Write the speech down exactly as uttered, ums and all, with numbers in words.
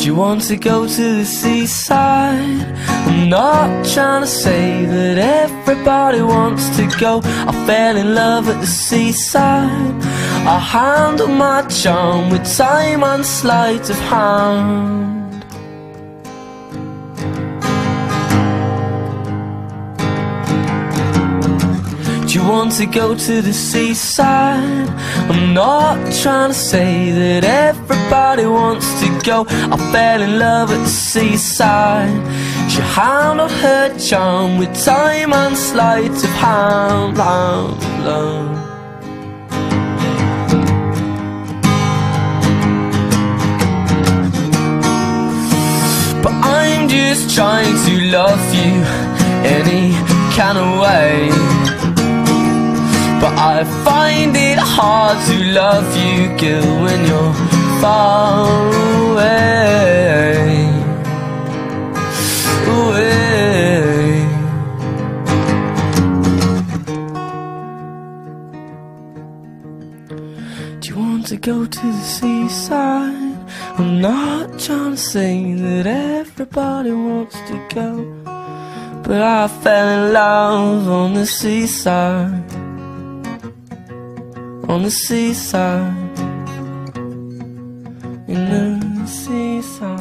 Do you want to go to the seaside? I'm not trying to say that everybody wants to go. I fell in love at the seaside. I handle my charm with time and sleight of hand. Do you want to go to the seaside? I'm not trying to say that everybody wants to go. I fell in love at the seaside. She handled her charm with time and sleight of hand. Love, love. But I'm just trying to love you any kind of way. But I find it hard to love you, girl, when you're far away, away. Do you want to go to the seaside? I'm not trying to say that everybody wants to go, but I fell in love on the seaside. On the seaside, in the seaside.